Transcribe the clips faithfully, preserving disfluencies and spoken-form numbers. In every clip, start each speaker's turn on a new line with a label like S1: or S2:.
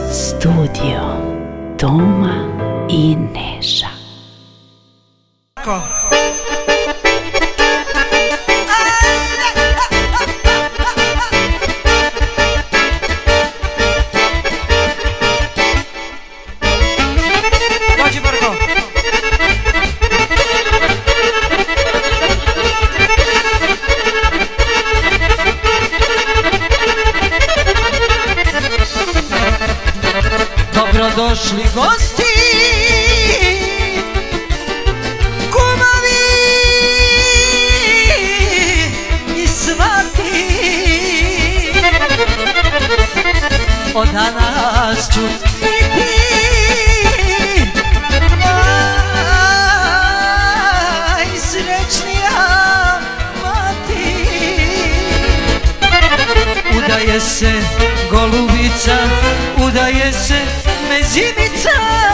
S1: Studio Toma i Neša.
S2: Dođi Brko. Dobrodošli gosti, kumovi i svati. Od danas ću biti najsrećnija mati. Udaje se golubica, udaje se mezimica,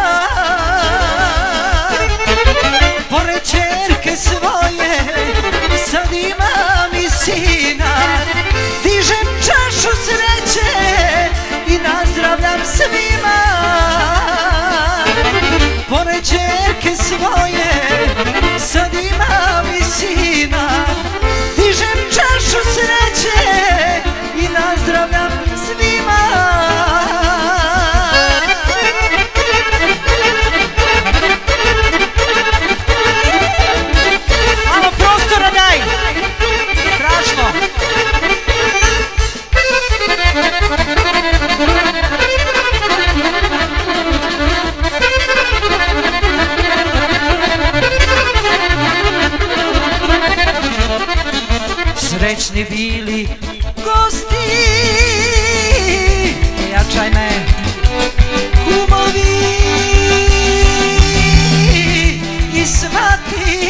S2: pored ćerke svoje sad imam i sina. Dižem čašu sreće i nazdravljam svima, pored ćerke svoje sad imam i sina. Dižem čašu sreće i nazdravljam svima. Srećni bili gosti, jačaj me, kumovi i svati.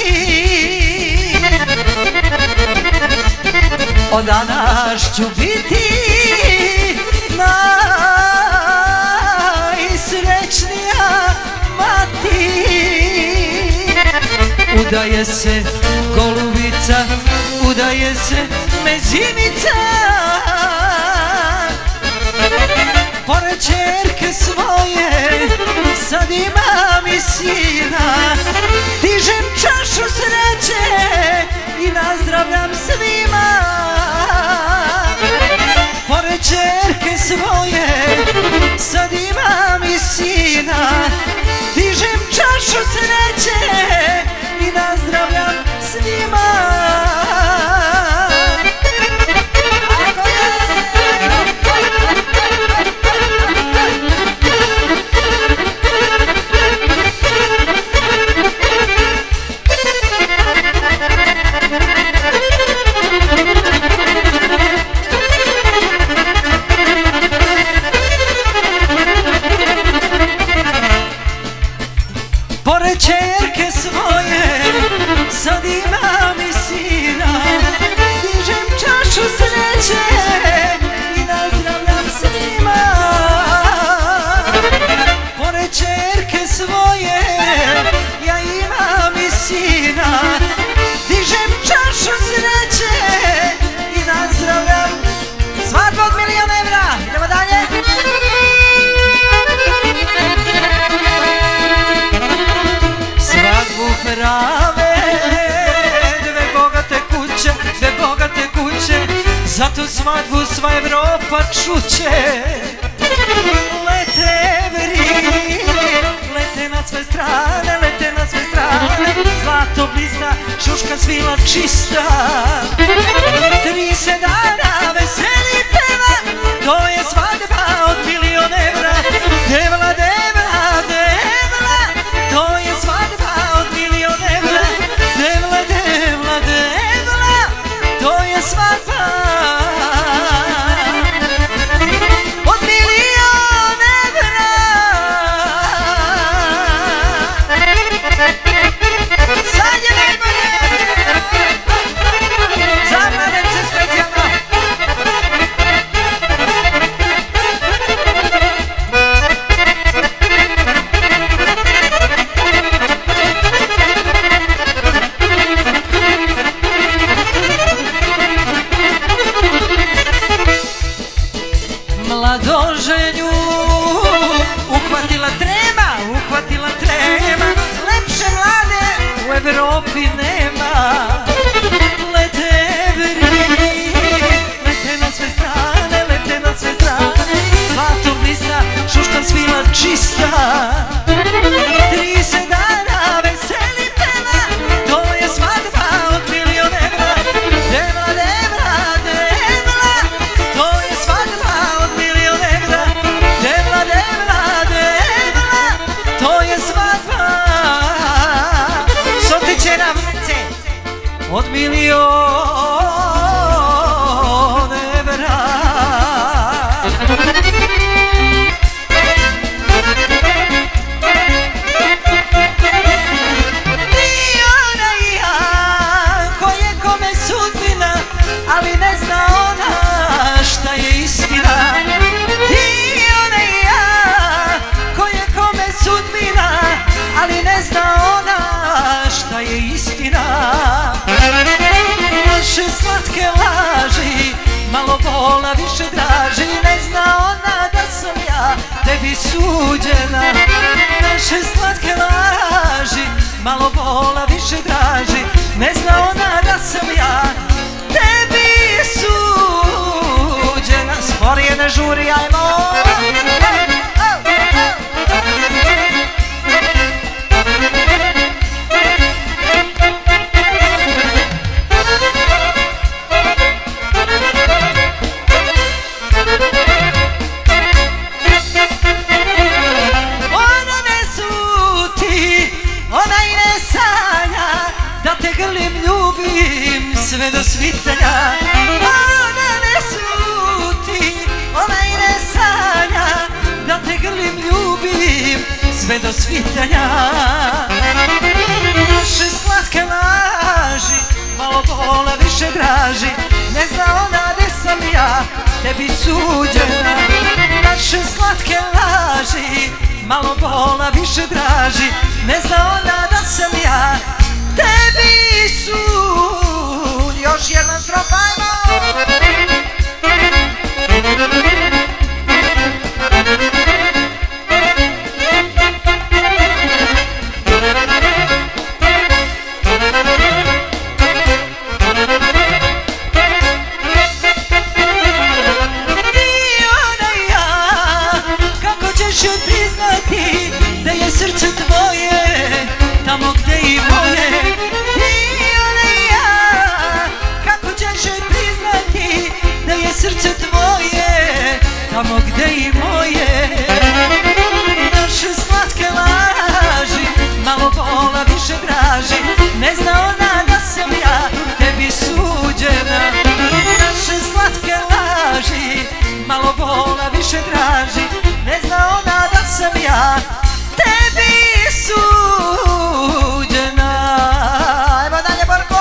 S2: Od danas ću biti najsrećnija mati. Udaje se golubica, udaje se mezimica, pored ćerke svoje sad imam i sina. Dižem čašu sreće i nazdravljam svima, pored ćerke svoje sad imam i sina. Dižem čašu sreće i nazdravljam svima. Pored ćerke svoje sad imam i sina. Dižem čašu sreće i nazdravljam svima, pored ćerke svoje ja imam i sina. Dižem čašu sreće i nazdravljam. Svadba od milion evra, idemo dalje. Svadbu prave dve bogate kuće, dve bogate kuće, zato svadbu sva Evropa čuće. Lete evri, lete na sve strane, lete na sve strane, zlato blista, šuška svila čista. Tri se dana veseli peva, to je svadba od milion evra. Devla, devla, devla, to je svadba od milion evra. Devla, devla, devla, to je svadba od milion evra. Sad je najbolje, za mladence specijalno. Mladoženju uhvatila trema, uhvatila trema, lepše mlade u Evropi nema. Lete evri, lete na sve strane, lete na sve strane, zlato blista, šuška svila čista. Tri se dana veseli peva, to je svadba od milion evra. Devla, devla, devla, to je svadba od milion evra. Devla, devla, devla, to je svadba. Sotiće nam rece od milion evra. Ali ne zna ona šta je istina. Ti, ona i ja, ko je kome sudbina, ali ne zna ona šta je istina. Naše slatke laži, malo bola više draži, ne zna ona da sam ja tebi suđena. Naše slatke laži, malo bola više draži, ne zna ona da sam ja tebi suđena. Sporije ne žuri, ajmo. Ona ne suti, ona i ne sanja da te grlim, ljubim sve do svitanja. Ona ne suti, ona i ne sanja da te grlim, ljubim sve do svitanja. Naše slatke laži, malo bola više draži, ne zna ona gde sam ja tebi suđena. Naše slatke laži, malo bola više draži, ne zna ona da sam ja tebi sud. Još jedna strofa, ajmo. Ti, ona i ja, kako ćeš joj priznati da je srce tvoje tamo gde i moje. Srce tvoje, tamo gde i moje. Naše slatke laži, malo bola više draži, ne zna ona da sam ja tebi suđena. Naše slatke laži, malo bola više draži, ne zna ona da sam ja tebi suđena. Ajmo dalje, Borko.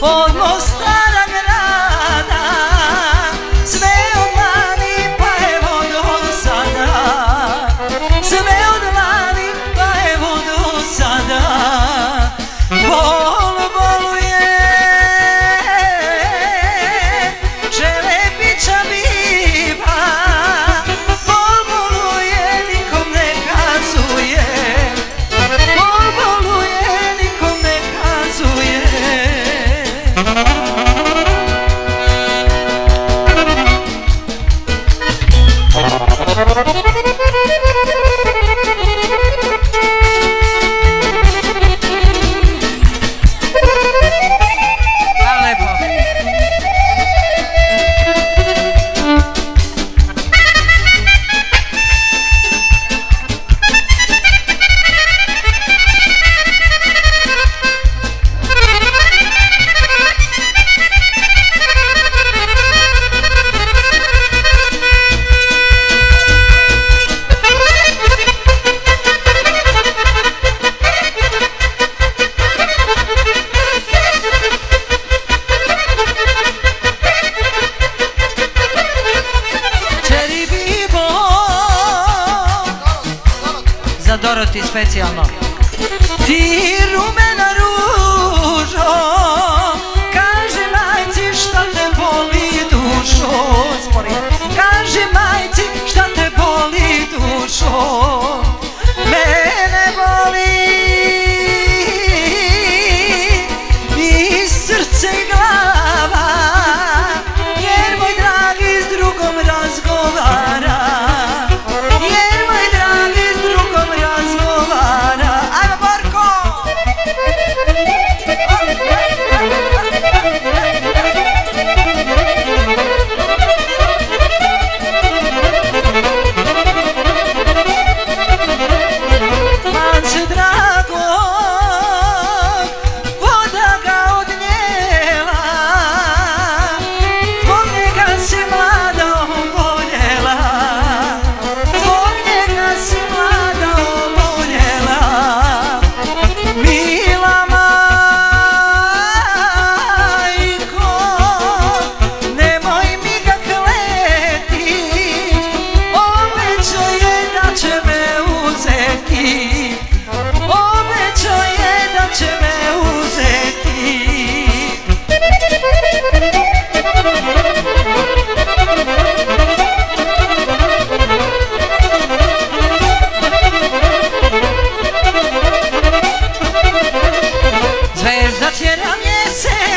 S2: od Mostara grada, sve od lani pa evo do sada, sve od lani pa evo do sada. Bol boluje, Čelebića biva, bol boluje, nikom ne kazuje, bol boluje, nikom ne kazuje. Za Doroti specijalno. Ti rumena ružo, kaže majci šta te boli dušo. Kaže majci šta te boli dušo. Mene boli i srce i glava, jer moj dragi s drugom razgovara. Zvezda tjera mjesec